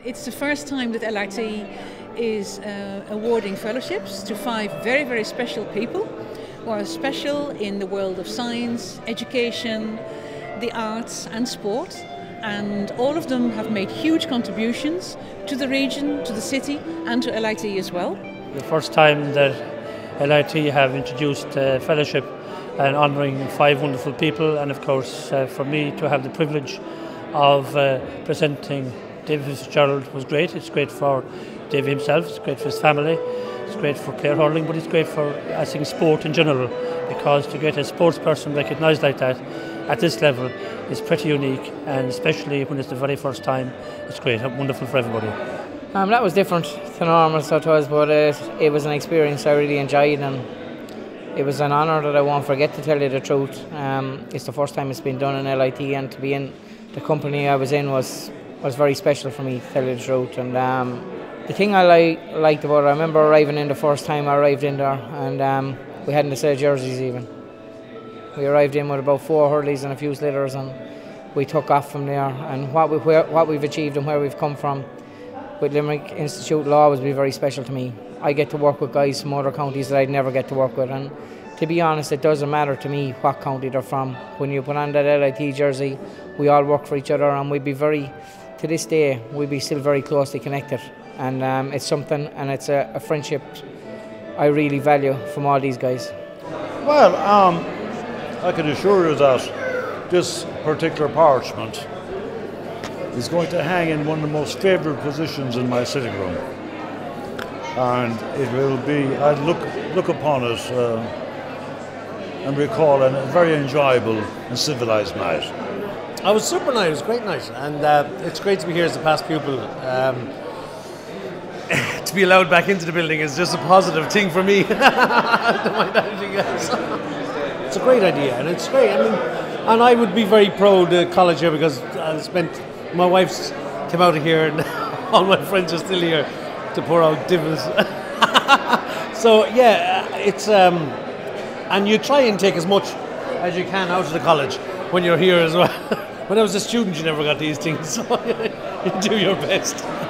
It's the first time that LRT is awarding fellowships to 5 very, very special people who are special in the world of science, education, the arts and sport. And all of them have made huge contributions to the region, to the city and to LIT as well. The first time that LIT have introduced fellowship and honouring 5 wonderful people, and of course for me to have the privilege of presenting David Fitzgerald was great. It's great for David himself, it's great for his family, it's great for Clare Hurling, but it's great for, I think, sport in general, because to get a sports person recognised like that at this level is pretty unique, and especially when it's the very first time, it's great, wonderful for everybody. That was different to normal, so it was, but it was an experience I really enjoyed, and it was an honour that I won't forget, to tell you the truth. It's the first time it's been done in LIT, and to be in the company I was in was very special for me, to tell you the truth. And the thing I liked about it, I remember arriving in the first time I arrived in there, and we hadn't a set of jerseys even. We arrived in with about 4 hurleys and a few slitters, and we took off from there. And what we've achieved and where we've come from with Limerick Institute will always be very special to me. I get to work with guys from other counties that I'd never get to work with, and to be honest, it doesn't matter to me what county they're from. When you put on that LIT jersey, we all work for each other, and we'd be to this day, we'd be still very closely connected. And it's something, and it's a friendship I really value from all these guys. Well, I can assure you that this particular parchment is going to hang in one of the most favoured positions in my sitting room, and it will be, I look upon it and recall a very enjoyable and civilised night. I was super nice, it was a great night, and it's great to be here as a past pupil. To be allowed back into the building is just a positive thing for me. Don't mind anything else. It's a great idea, and it's great. I mean, and I would be very proud of college here, because my wife's came out of here, and all my friends are still here to pour out dividends. So yeah, it's and you try and take as much as you can out of the college when you're here as well. When I was a student, you never got these things, so you do your best.